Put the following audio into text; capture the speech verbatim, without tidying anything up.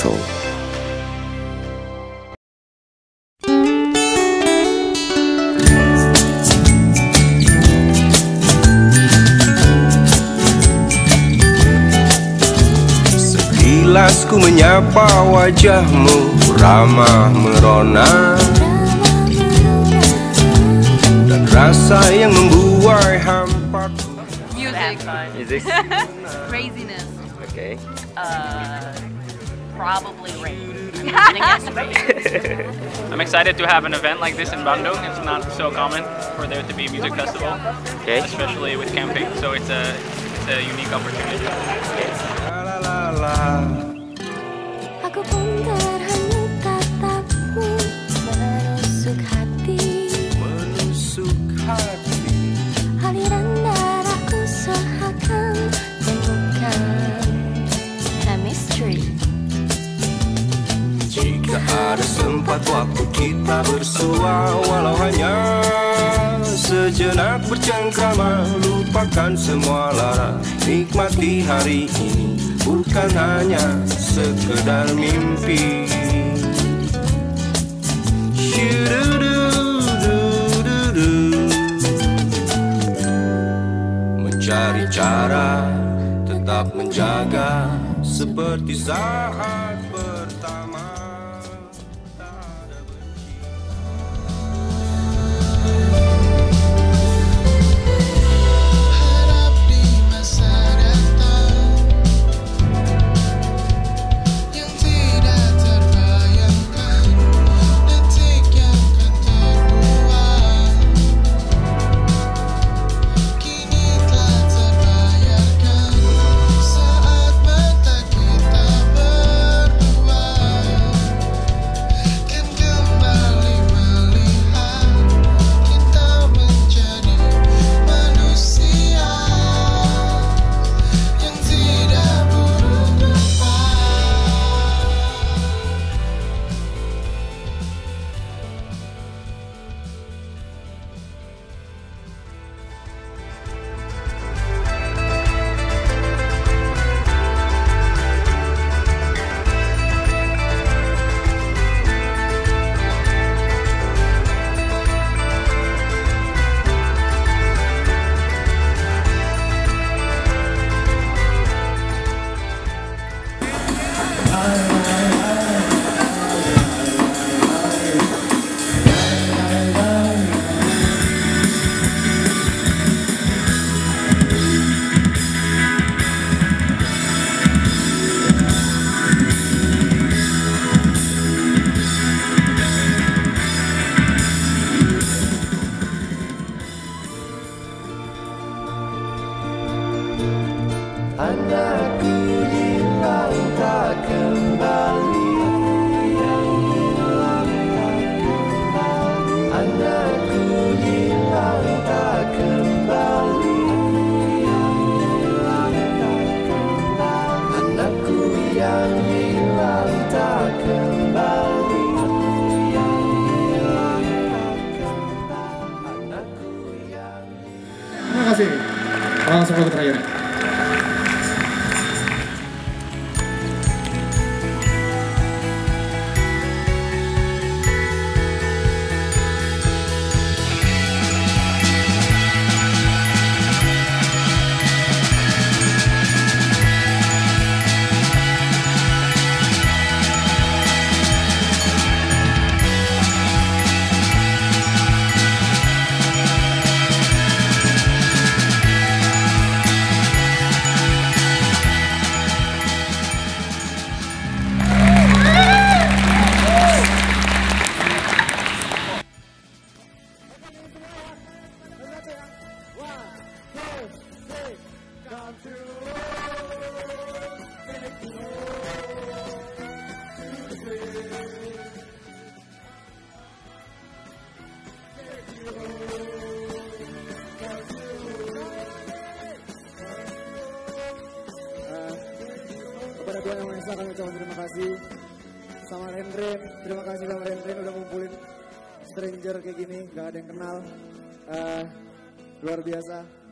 Metal. Sekilas ku menyapa wajahmu, ramah merona, dan rasa yang membuai hampaku. Music. Music? Craziness. Okay. Uh, probably rain. I'm gonna guess rain. I'm excited to have an event like this in Bandung. It's not so common for there to be a music festival, Okay. especially with camping. So it's a it's a unique opportunity. La la la. Aku pun terhanyut tatapmu menusuk hati, Menusuk hati. aliran darahku seakan temukan chemistry. Jika ada sempat waktu kita bersua, walau hanya sejenak bercengkrama, lupakan semua lara, nikmati hari ini, bukan hanya sekedar mimpi. Shudududududu. Mencari cara tetap menjaga seperti saat pertama. Harap di masa datang yang tidak terbayangkan, detik yang kan terbuang kini telah terbayarkan saat mata kita berdua kan kembali melihat kita menjadi manusia yang tidak buruk rupa. Anakku hilang tak kembali. Anakku hilang tak kembali. Anakku yang hilang tak kembali. Anakku yang Terima kasih. Langsung ke terakhir. Kepada Tuhan Yang Maha Esa kami ucapkan terima kasih. Sama Rendren, terima kasih sama Rendren udah ngumpulin stranger kayak gini, gak ada yang kenal. Uh, luar biasa.